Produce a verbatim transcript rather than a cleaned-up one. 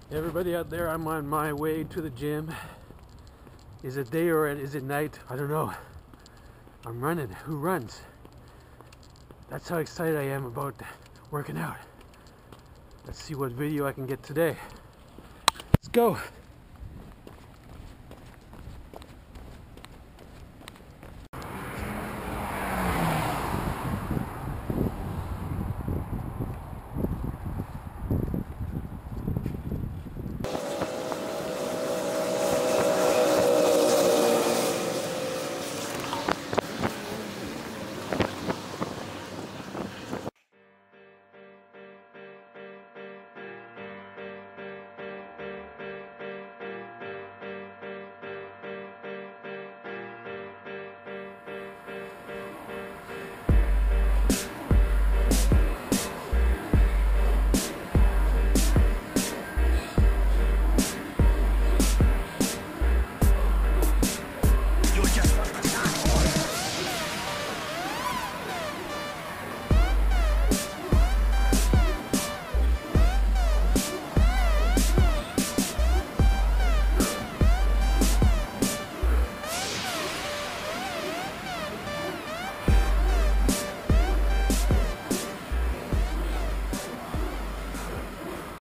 Everybody out there, I'm on my way to the gym. Is it day or is it night? I don't know. I'm running. Who runs? That's how excited I am about working out. Let's see what video I can get today. Let's go.